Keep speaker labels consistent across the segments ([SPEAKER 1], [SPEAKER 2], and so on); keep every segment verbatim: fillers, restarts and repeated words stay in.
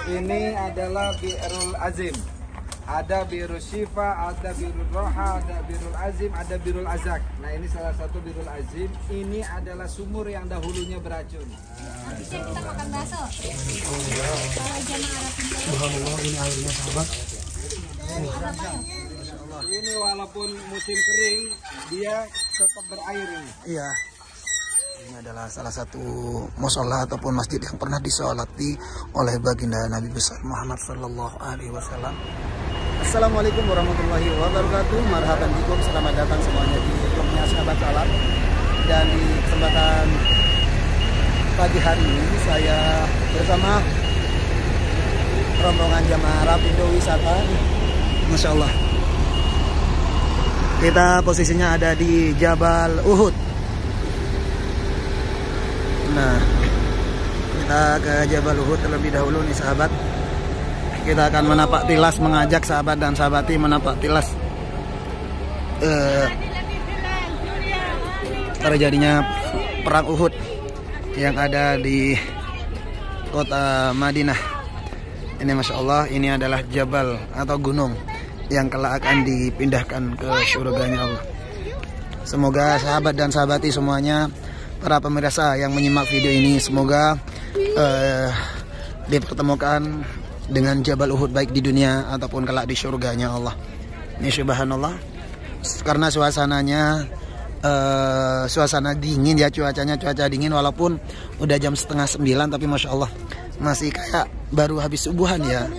[SPEAKER 1] Ini adalah Bi'rul Azim. Ada Bi'rul Syifa, ada Bi'rul Roha, ada Bi'rul Azim, ada Bi'rul Azak. Nah, ini salah satu Bi'rul Azim. Ini adalah sumur yang dahulunya beracun.
[SPEAKER 2] Habisnya kita makan bakso. Kalau jamaah Arab itu.
[SPEAKER 3] Subhanallah, ini airnya sahabat.
[SPEAKER 1] Ini walaupun musim kering, dia tetap berair ini.
[SPEAKER 3] Iya. Ini adalah salah satu musola ataupun masjid yang pernah disolati oleh baginda Nabi besar Muhammad Sallallahu Alaihi Wasallam. Assalamualaikum warahmatullahi wabarakatuh. Marhaban bikum, selamat datang semuanya di vlognya Sahabat Salam. Dan di kesempatan pagi hari ini saya bersama rombongan jamaah Rapindo Wisata. Masya Allah. Kita posisinya ada di Jabal Uhud. Nah, kita ke Jabal Uhud terlebih dahulu nih sahabat. Kita akan menapak tilas, mengajak sahabat dan sahabati menapak tilas uh, terjadinya perang Uhud yang ada di kota Madinah. Ini Masya Allah, ini adalah Jabal atau gunung yang kelak akan dipindahkan ke surganya Allah. Semoga sahabat dan sahabati semuanya, para pemirsa yang menyimak video ini, semoga uh, dipertemukan dengan Jabal Uhud baik di dunia ataupun kelak di surganya Allah. Ini subhanallah, karena suasananya uh, suasana dingin ya, cuacanya cuaca dingin walaupun udah jam setengah sembilan, tapi Masya Allah masih kayak baru habis subuhan ya.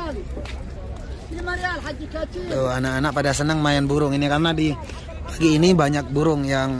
[SPEAKER 3] Tuh, anak-anak pada senang main burung ini karena di pagi ini banyak burung yang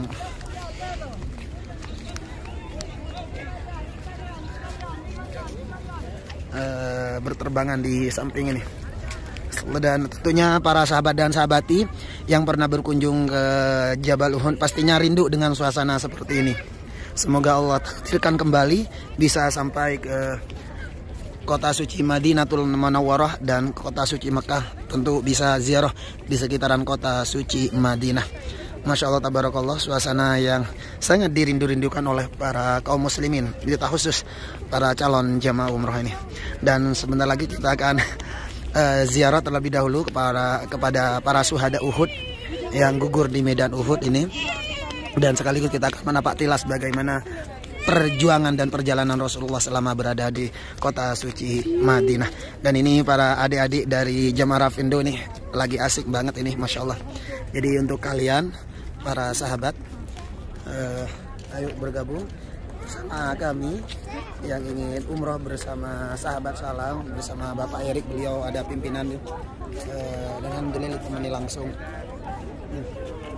[SPEAKER 3] uh, berterbangan di samping ini. Dan tentunya para sahabat dan sahabati yang pernah berkunjung ke Jabal Uhud pastinya rindu dengan suasana seperti ini. Semoga Allah takdirkan kembali bisa sampai ke kota suci Madinatul Munawwarah dan kota suci Mekah, tentu bisa ziarah di sekitaran kota suci Madinah. Masya Allah tabarakallah, suasana yang sangat dirindu-rindukan oleh para kaum muslimin, kita khusus para calon jamaah umroh ini. Dan sebentar lagi kita akan uh, ziarah terlebih dahulu kepada kepada para syuhada Uhud yang gugur di medan Uhud ini, dan sekaligus kita akan menapak tilas bagaimana perjuangan dan perjalanan Rasulullah selama berada di kota suci Madinah. Dan ini para adik-adik dari jamaah Rapindo nih lagi asik banget ini, Masya Allah. Jadi untuk kalian para sahabat, uh, ayo bergabung bersama kami yang ingin umroh bersama Sahabat Salam, bersama Bapak Erik, beliau ada pimpinan nih. Uh, dan alhamdulillah ditemani langsung. Hmm.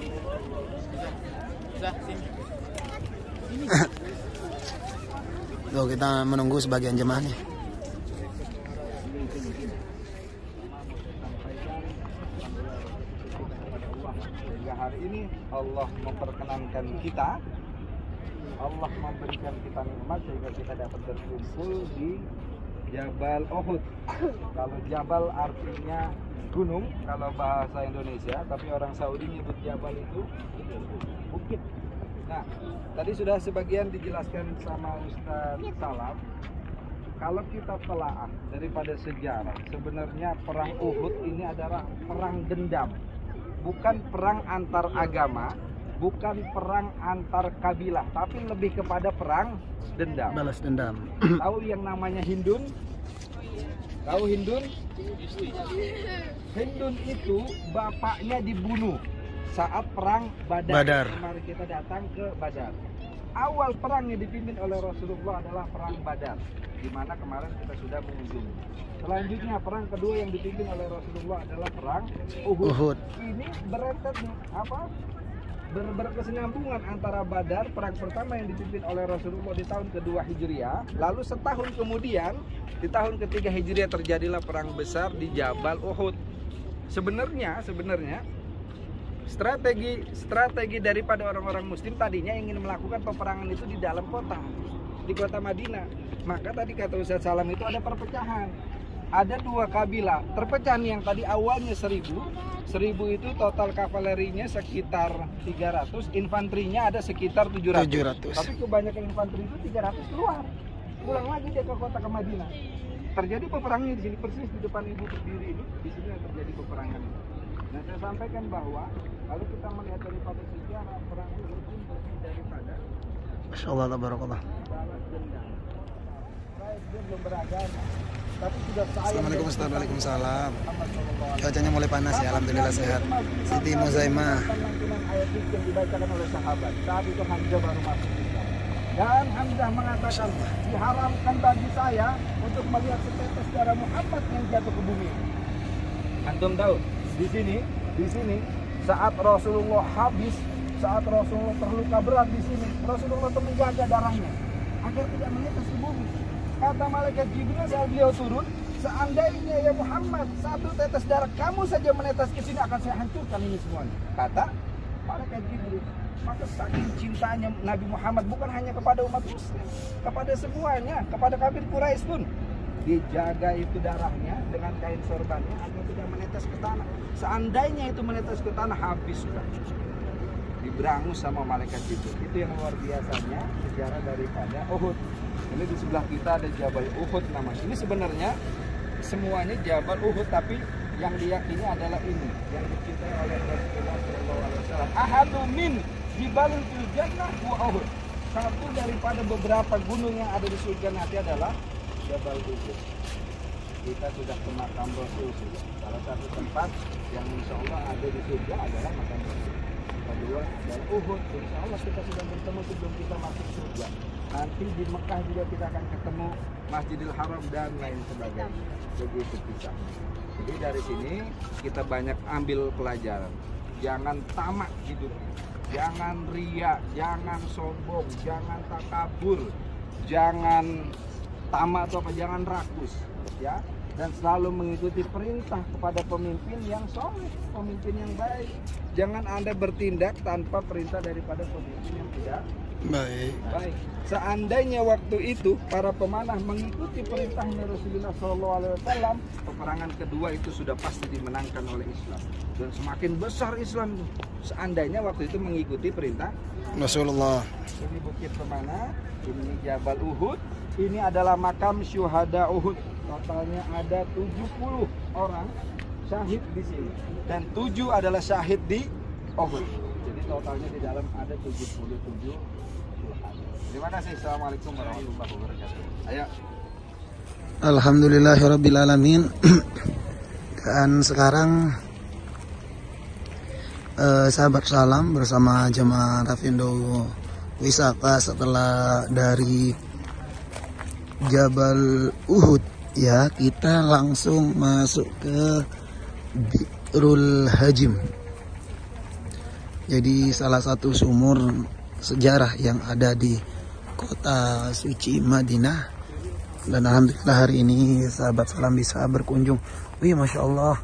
[SPEAKER 3] Tuh, kita menunggu sebagian jemaah nih.
[SPEAKER 1] Sehingga hari ini Allah memperkenankan kita, Allah memberikan kita nikmat sehingga kita dapat berkumpul di Jabal Uhud. Kalau Jabal artinya gunung kalau bahasa Indonesia, tapi orang Saudi nyebut Jabal itu bukit. Nah, tadi sudah sebagian dijelaskan sama Ustaz Salam. Kalau kita telaah daripada sejarah, sebenarnya perang Uhud ini adalah perang dendam. Bukan perang antar agama, bukan perang antar kabilah, tapi lebih kepada perang dendam.
[SPEAKER 3] Balas dendam.
[SPEAKER 1] Tahu yang namanya Hindun? Tahu Hindun? Hindun itu bapaknya dibunuh saat perang Badar.
[SPEAKER 3] Badar.
[SPEAKER 1] Mari kita datang ke Badar. Awal perang yang dipimpin oleh Rasulullah adalah perang Badar, di mana kemarin kita sudah mengunjungi. Selanjutnya perang kedua yang dipimpin oleh Rasulullah adalah perang Uhud. Uhud. Ini berentet apa? Ber berkesinambungan antara Badar, perang pertama yang dipimpin oleh Rasulullah di tahun kedua Hijriah, lalu setahun kemudian di tahun ketiga Hijriah terjadilah perang besar di Jabal Uhud. Sebenarnya sebenarnya Strategi strategi daripada orang-orang muslim tadinya ingin melakukan peperangan itu di dalam kota, di kota Madinah. Maka tadi kata Ustaz Salam itu ada perpecahan. Ada dua kabilah terpecah nih, yang tadi awalnya seribu. Seribu itu total kavalerinya sekitar tiga ratus, infanterinya ada sekitar tujuh ratus. tujuh ratus. Tapi kebanyakan infanteri itu tiga ratus keluar. Pulang lagi dia ke kota ke Madinah. terjadi peperangan di sini persis di depan ibu berdiri ini, di sini yang terjadi peperangan ini. Nah, saya sampaikan bahwa kalau kita melihat daripada sejarah perang Uhud pun lebih daripada
[SPEAKER 3] Masya Allah, tabarakallah.
[SPEAKER 1] balas dendam. Baik, dia belum beragama, tapi sudah sayang.
[SPEAKER 3] Assalamualaikum Ustaz, waalaikumsalam.
[SPEAKER 1] Muhammad shallallahu alaihi wasallam.
[SPEAKER 3] Cuacanya mulai panas ya, alhamdulillah sehat. Siti Muzaimah.
[SPEAKER 1] Lantunan ayat itu yang dibacakan oleh sahabat. Saat itu Hamzah baru masuk Islam. Dan Hamzah mengatakan, diharamkan bagi saya untuk melihat setetes darah Muhammad yang jatuh ke bumi. Antum tahu, di sini, di sini saat Rasulullah habis, saat Rasulullah terluka berat di sini, Rasulullah itu menjaga darahnya agar tidak menetes ke bumi. Kata malaikat Jibril saat beliau turun, seandainya ya Muhammad satu tetes darah kamu saja menetes ke sini akan saya hancurkan ini semuanya. Kata malaikat Jibril. Maka saking cintanya Nabi Muhammad bukan hanya kepada umat muslim, kepada semuanya, kepada kafir Quraisy pun dijaga itu darahnya dengan kain sorbannya agar tidak menetes ke tanah. Seandainya itu menetes ke tanah habis sudah. Diberangus sama malaikat Jibril. Itu yang luar biasanya sejarah daripada Uhud. Ini di sebelah kita ada Jabal Uhud namanya. Ini sebenarnya semuanya Jabal Uhud, tapi yang diyakini adalah ini yang dicintai oleh Rasulullah shallallahu alaihi wasallam. Ahadu min jibalil fil jannah wa Uhud. Satu daripada beberapa gunung yang ada di surga nanti adalah Jabal Uhud. Kita sudah ke makam Rasul sudah. Salah satu tempat yang insya Allah ada di surga adalah makam Rasul. Kedua dan Uhud. Insya Allah kita sudah bertemu sebelum kita masuk surga. Nanti di Mekah juga kita akan ketemu Masjidil Haram dan lain sebagainya. Begitu pisah. Jadi dari sini kita banyak ambil pelajaran. Jangan tamak hidupnya, jangan ria, jangan sombong, jangan takabur, jangan tamak atau apa, jangan rakus, ya. Dan selalu mengikuti perintah kepada pemimpin yang soleh, pemimpin yang baik. Jangan Anda bertindak tanpa perintah daripada pemimpin yang tidak
[SPEAKER 3] Baik.
[SPEAKER 1] baik. Seandainya waktu itu para pemanah mengikuti perintahnya Rasulullah shallallahu alaihi wasallam, peperangan kedua itu sudah pasti dimenangkan oleh Islam dan semakin besar Islam. Seandainya waktu itu mengikuti perintah
[SPEAKER 3] Rasulullah.
[SPEAKER 1] Ini bukit pemanah, ini Jabal Uhud, ini adalah makam syuhada Uhud. Totalnya ada tujuh puluh orang syahid di sini dan tujuh adalah syahid di Uhud. Jadi totalnya di dalam ada tujuh puluh tujuh. Terima kasih. Assalamualaikum warahmatullahi wabarakatuh. Ayo.
[SPEAKER 3] Alhamdulillahirrabbilalamin. Dan sekarang eh, sahabat salam bersama jemaah Rafindo wisata setelah dari Jabal Uhud, ya, kita langsung masuk ke Bi'rul Hajim. Jadi salah satu sumur sejarah yang ada di kota suci Madinah. Dan alhamdulillah hari ini sahabat salam bisa berkunjung. Wih, masya Allah,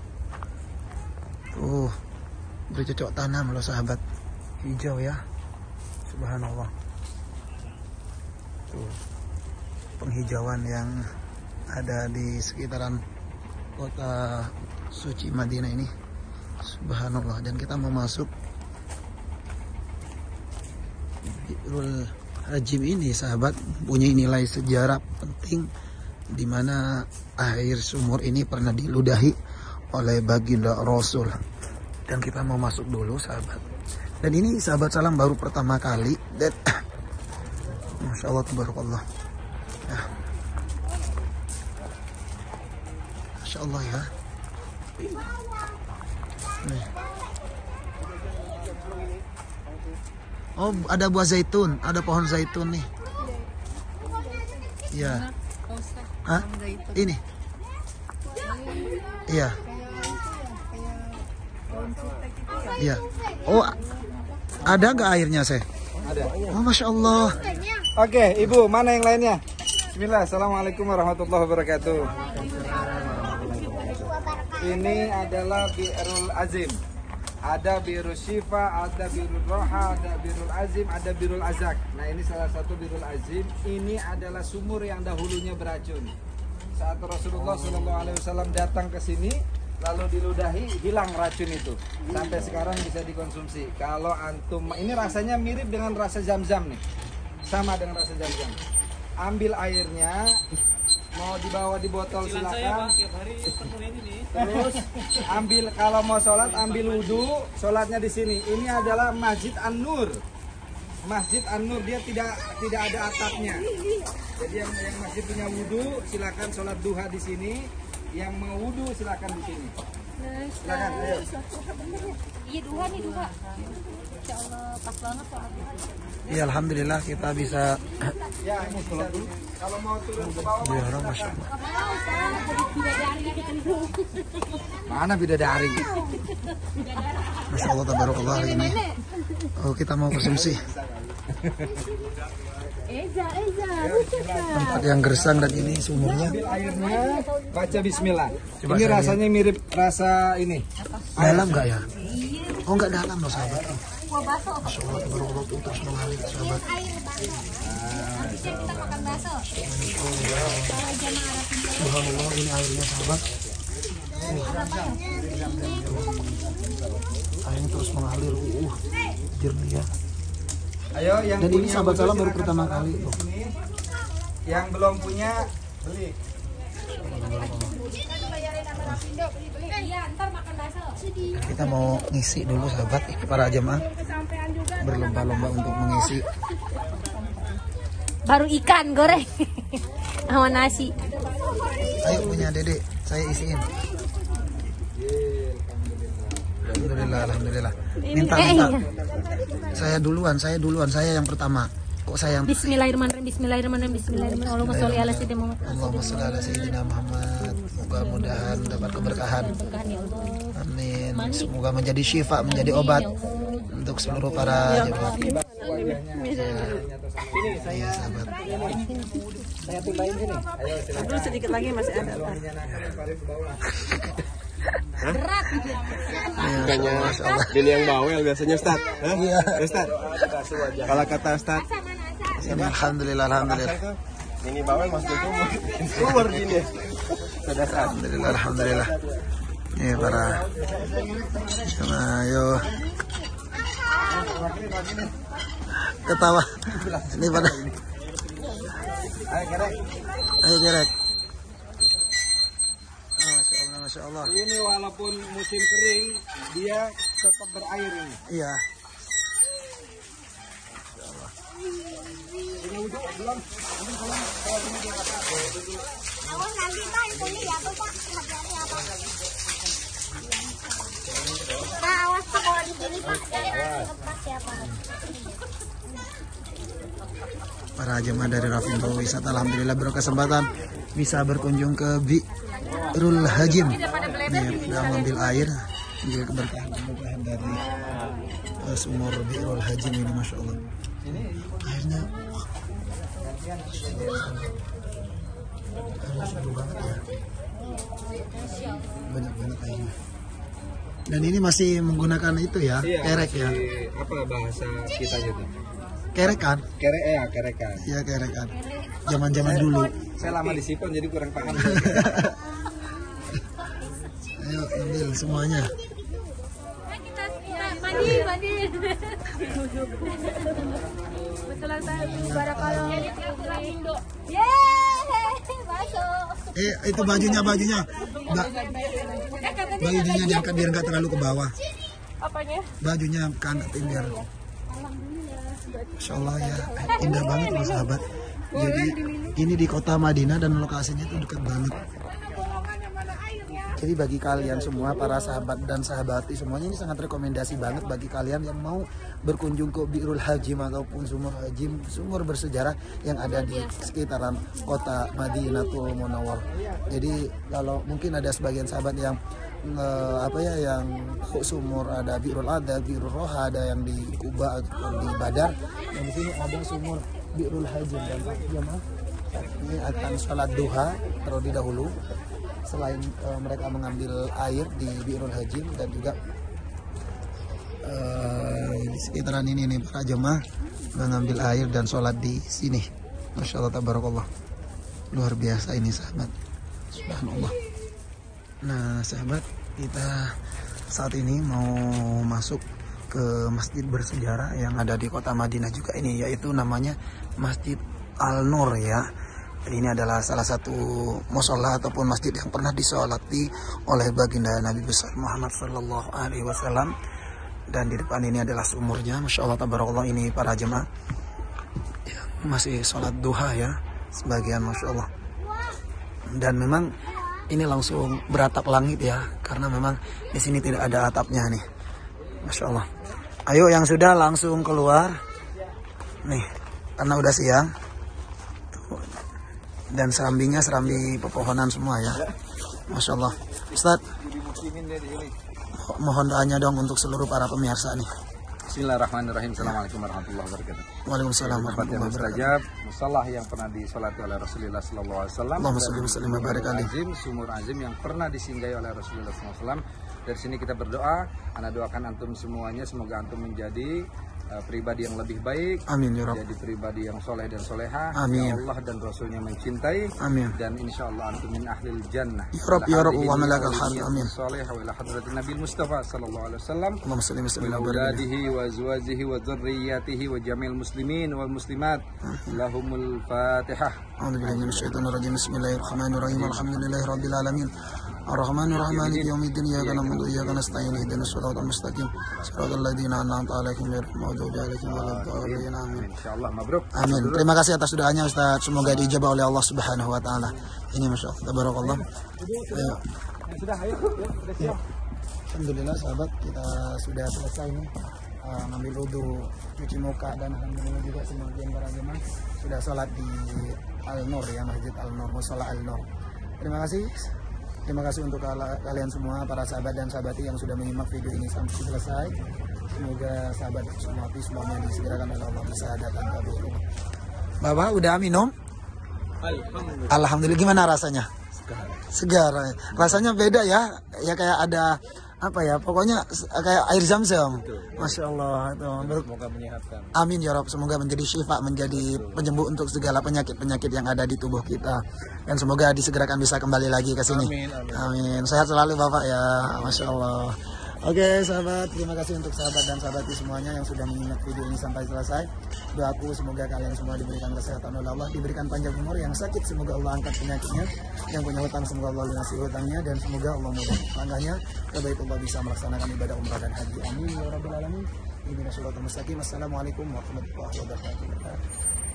[SPEAKER 3] tuh bercocok tanam loh sahabat, hijau ya, subhanallah. Tuh penghijauan yang ada di sekitaran kota suci Madinah ini, subhanallah. Dan kita mau masuk Bi'rul Hajim ini sahabat, punya nilai sejarah penting, di mana air sumur ini pernah diludahi oleh baginda Rasul. Dan kita mau masuk dulu sahabat. Dan ini sahabat salam baru pertama kali, dan masya Allah, tabarakallah ya. Masya Allah ya. Nih. Oh, ada buah zaitun, ada pohon zaitun nih. Iya. Hah? Ini. Iya. Iya. Oh, ada nggak airnya, saya?
[SPEAKER 1] Ada.
[SPEAKER 3] Oh, masya Allah.
[SPEAKER 1] Oke, Ibu, mana yang lainnya? Bismillah. Assalamualaikum warahmatullahi wabarakatuh. Ini adalah Bi'rul Azim. Ada Bi'rul Syifa, ada Bi'rul Roha, ada Bi'rul Azim, ada Bi'rul Azak. Nah, ini salah satu Bi'rul Azim. Ini adalah sumur yang dahulunya beracun. Saat Rasulullah shallallahu alaihi wasallam datang ke sini, lalu diludahi, hilang racun itu. Sampai sekarang bisa dikonsumsi. Kalau antum, ini rasanya mirip dengan rasa Zam-Zam nih. Sama dengan rasa Zam-Zam. Ambil airnya, mau dibawa di botol silakan. Terus ambil kalau mau sholat ambil wudhu, sholatnya di sini. Ini adalah Masjid An-Nur. Masjid An-Nur dia tidak tidak ada atapnya. Jadi yang, yang masih punya wudhu silakan sholat duha di sini. Yang mau wudhu silakan di sini. Silakan. Ayo.
[SPEAKER 2] Iya duha nih duha. Insya Allah pas banget soalnya.
[SPEAKER 3] Ya alhamdulillah kita bisa.
[SPEAKER 1] Ya ini bisa dulu. Kalau mau turun ke bawah.
[SPEAKER 3] Ya orang masya Allah.
[SPEAKER 2] Mau Ustaz, jadi bidadari gitu.
[SPEAKER 1] Mana bidadari?
[SPEAKER 3] Masya Allah tabarakallah hari ini. Oh kita mau konsumsi.
[SPEAKER 2] Eza, Eza,
[SPEAKER 3] Tempat yang gersang dan ini sumurnya.
[SPEAKER 1] Ambil airnya, baca bismillah.
[SPEAKER 3] Coba
[SPEAKER 1] Ini
[SPEAKER 3] saya
[SPEAKER 1] rasanya mirip rasa ini.
[SPEAKER 3] Dalam nggak ya? Oh nggak dalam loh sahabat.
[SPEAKER 2] gua bakso.
[SPEAKER 3] Masya Allah tabarakallah tuh terus mengalir sahabat.
[SPEAKER 2] Air bakso. Habisnya kita makan bakso. Kalau jamaah Arab ini.
[SPEAKER 3] Subhanallah ini airnya sahabat. Airnya terus mengalir, uh, jernih ya.
[SPEAKER 1] Ayo yang
[SPEAKER 3] Dan ini
[SPEAKER 1] punya
[SPEAKER 3] sahabat
[SPEAKER 1] wudhu
[SPEAKER 3] salam baru
[SPEAKER 1] silakan
[SPEAKER 3] pertama
[SPEAKER 1] sholat
[SPEAKER 3] kali
[SPEAKER 1] di
[SPEAKER 3] tuh.
[SPEAKER 1] sini. Yang belum punya beli.
[SPEAKER 2] Iya, ntar makan bakso.
[SPEAKER 3] Kita mau ngisi dulu sahabat para jemaah berlomba-lomba untuk mengisi.
[SPEAKER 2] Baru ikan goreng sama nasi.
[SPEAKER 3] Ayo punya Dede, saya isiin. Alhamdulillah, alhamdulillah. Minta,
[SPEAKER 2] Eh,
[SPEAKER 3] minta.
[SPEAKER 2] iya.
[SPEAKER 3] Saya duluan, saya duluan, saya yang pertama. Kok saya yang
[SPEAKER 2] Bismillahirrahmanirrahim. Bismillahirrahmanirrahim. Bismillahirrahmanirrahim. Allahumma sholli ala sayyidina Muhammad.
[SPEAKER 3] Allahumma sholli ala sayyidina Muhammad. Mudah-mudahan dapat keberkahan.
[SPEAKER 2] Berkahan ya Allah.
[SPEAKER 3] Amin. Semoga menjadi syifa, menjadi obat untuk seluruh para jemaah.
[SPEAKER 1] Ini saya
[SPEAKER 3] Sahabat.
[SPEAKER 1] saya timbahin sini. Ayo silakan.
[SPEAKER 4] Terus sedikit lagi masih ada.
[SPEAKER 1] Tarik ke bawah.
[SPEAKER 2] Berat.
[SPEAKER 5] Bukannya ini yang bawel biasanya Ustaz. Hah?
[SPEAKER 3] Iya.
[SPEAKER 5] Ustaz. Kalau kata Ustaz,
[SPEAKER 3] Ini alhamdulillah, alhamdulillah.
[SPEAKER 5] ini bawel masuk kumur. Kumur gini. Sudah Ustaz.
[SPEAKER 3] Alhamdulillah, alhamdulillah. Ini para ayo ketawa. Ini pada
[SPEAKER 1] Ayo gerek.
[SPEAKER 3] ayo gerek. Oh, Masya Allah, Masya Allah.
[SPEAKER 1] Ini walaupun musim kering dia tetap berair ini.
[SPEAKER 3] Iya.
[SPEAKER 1] Punya wudhu belum? Ambil kolam. Kalau punya di atas.
[SPEAKER 2] Awas nanti Pak, ini ya tuh Pak. Hati-hati ya Pak. Pak, awas Pak kalau di sini Pak. Jangan lepas ya Pak.
[SPEAKER 3] Para jemaah dari Rafindo Wisata alhamdulillah berkesempatan bisa berkunjung ke Bi'rul Hajim. Nih, sudah mengambil air, mengambil keberkahan keberkahan dari uh, sumur Bi'rul Hajim ini, masya Allah. Airnya airnya seru banget ya. Banyak banget airnya. Dan ini masih menggunakan itu ya, kerek ya.
[SPEAKER 1] Di- apa bahasa kita gitu?
[SPEAKER 3] Kerek kan?
[SPEAKER 1] Kerek ya, kerekan.
[SPEAKER 3] Iya kerek kan. Zaman-zaman dulu.
[SPEAKER 1] Saya lama di Sipon jadi kurang paham.
[SPEAKER 3] Ayo ambil semuanya.
[SPEAKER 2] Mandi, mandi. Betulan saya barakallah. Yeay, masuk.
[SPEAKER 3] Eh itu bajunya bajunya. Ba- bajunya diangkat biar nggak terlalu ke bawah.
[SPEAKER 4] Apanya?
[SPEAKER 3] Bajunya kan biar. Masya Allah ya, indah banget loh sahabat. Jadi ini di kota Madinah dan lokasinya itu dekat banget. Jadi bagi kalian semua para sahabat dan sahabati semuanya ini sangat rekomendasi banget bagi kalian yang mau berkunjung ke Bi'rul Hajim ataupun sumur Hajim, sumur bersejarah yang ada di sekitaran kota Madinatul Munawwar. Jadi kalau mungkin ada sebagian sahabat yang eh, apa ya yang sumur ada Bi'rul Adha, Bi'rul Roha, ada yang di Kuba atau di Badar, dan di sini ada sumur Bi'rul Hajim dan jemaah ini akan sholat duha terlebih dahulu. Selain uh, mereka mengambil air di Bi'rul Hajim dan juga uh, di sekitaran ini nih para jemaah mengambil air dan sholat di sini. Masya Allah tabarakallah, luar biasa ini sahabat. Subhanallah. Nah sahabat, kita saat ini mau masuk ke masjid bersejarah yang ada di kota Madinah juga ini, yaitu namanya Masjid Al-Nur ya. Dan ini adalah salah satu mushola ataupun masjid yang pernah disolati oleh baginda Nabi besar Muhammad Sallallahu Alaihi Wasallam. Dan di depan ini adalah sumurnya. Masya Allah tabarakallah, ini para jemaah yang masih sholat duha ya sebagian, masya Allah. Dan memang ini langsung beratap langit ya, karena memang di sini tidak ada atapnya nih, masya Allah. Ayo yang sudah langsung keluar nih, karena udah siang. Dan serambinya serambi pepohonan semua ya, masya Allah. Ustaz, mohon doanya dong untuk seluruh para pemirsa nih.
[SPEAKER 1] Bismillahirrahmanirrahim. Assalamualaikum warahmatullahi wabarakatuh.
[SPEAKER 3] Waalaikumsalam warahmatullahi wabarakatuh.
[SPEAKER 1] Musallah yang pernah disolati oleh Rasulullah sallallahu alaihi wasallam.
[SPEAKER 3] Allahumma shalli wa sallim wa barik alaihi.
[SPEAKER 1] Azim, sumur azim yang pernah disinggahi oleh Rasulullah sallallahu alaihi wasallam. Dari sini kita berdoa, ana doakan antum semuanya semoga antum menjadi uh, pribadi yang lebih baik.
[SPEAKER 3] Amin ya Rabb.
[SPEAKER 1] Jadi pribadi yang soleh dan soleha.
[SPEAKER 3] Amin.
[SPEAKER 1] Ya Allah dan Rasulnya mencintai.
[SPEAKER 3] Amin.
[SPEAKER 1] Dan insya Allah antum min ahlil jannah.
[SPEAKER 3] Ya Rabb ya Rabb wa malakal hamd. Amin.
[SPEAKER 1] Soleh wa ila hadratin Nabi Mustafa sallallahu alaihi wasallam.
[SPEAKER 3] Allahumma shalli wa sallim wa barik alaihi.
[SPEAKER 1] Auladihi wa azwajihi wa dzurriyyatihi wa jamil muslimin wal muslimat. Lahumul Fatihah.
[SPEAKER 3] A'udzu billahi minasyaitonir rajim. Bismillahirrahmanirrahim. Alhamdulillahi rabbil alamin. Ar-Rahmanir Rahim Maliki yaumiddin. Iyyaka na'budu wa iyyaka nasta'in. Ihdinas siratal mustaqim. Siratal ladzina an'amta 'alaihim ghairil maghdubi 'alaihim waladdallin. Amin.
[SPEAKER 1] Insyaallah mabruk.
[SPEAKER 3] Amin. Terima kasih atas doanya Ustaz. Semoga diijabah oleh Allah Subhanahu wa taala. Ini masya Allah tabarakallah. Ayo.
[SPEAKER 1] Sudah, ayo. Sudah siap.
[SPEAKER 3] Alhamdulillah sahabat, kita sudah selesai nih uh, ngambil wudhu, cuci muka, dan alhamdulillah juga sebagian para jemaah sudah sholat di Al-Nur ya, Masjid Al-Nur, Mushola Al-Nur. Terima kasih. Terima kasih untuk kalian semua, para sahabat dan sahabati yang sudah menyimak video ini sampai selesai. Semoga sahabat semua semuanya disegerakan oleh Allah bisa datang ke burung. Bapak udah minum? Alhamdulillah. Alhamdulillah. Gimana rasanya? Segar. Segar. Rasanya beda ya. Ya kayak ada apa ya? Pokoknya kayak air zam-zam. Masya Allah. Tuh.
[SPEAKER 5] Semoga menyehatkan.
[SPEAKER 3] Amin ya Rabb. Semoga menjadi syifa, menjadi penyembuh untuk segala penyakit-penyakit yang ada di tubuh kita. Dan semoga disegerakan bisa kembali lagi ke sini.
[SPEAKER 5] Amin, amin.
[SPEAKER 3] Amin. Sehat selalu Bapak ya. Masya Allah. Oke sahabat, terima kasih untuk sahabat dan sahabati semuanya yang sudah menyimak video ini sampai selesai. Doaku semoga kalian semua diberikan kesehatan oleh Allah, diberikan panjang umur, yang sakit semoga Allah angkat penyakitnya, yang punya hutang semoga Allah lunasi hutangnya, dan semoga Allah mudah tangganya, kebaik Allah bisa melaksanakan ibadah umrah dan haji. Amin ya rabbal alamin. Ihdinas siratal mustaqim. Assalamualaikum warahmatullahi wabarakatuh.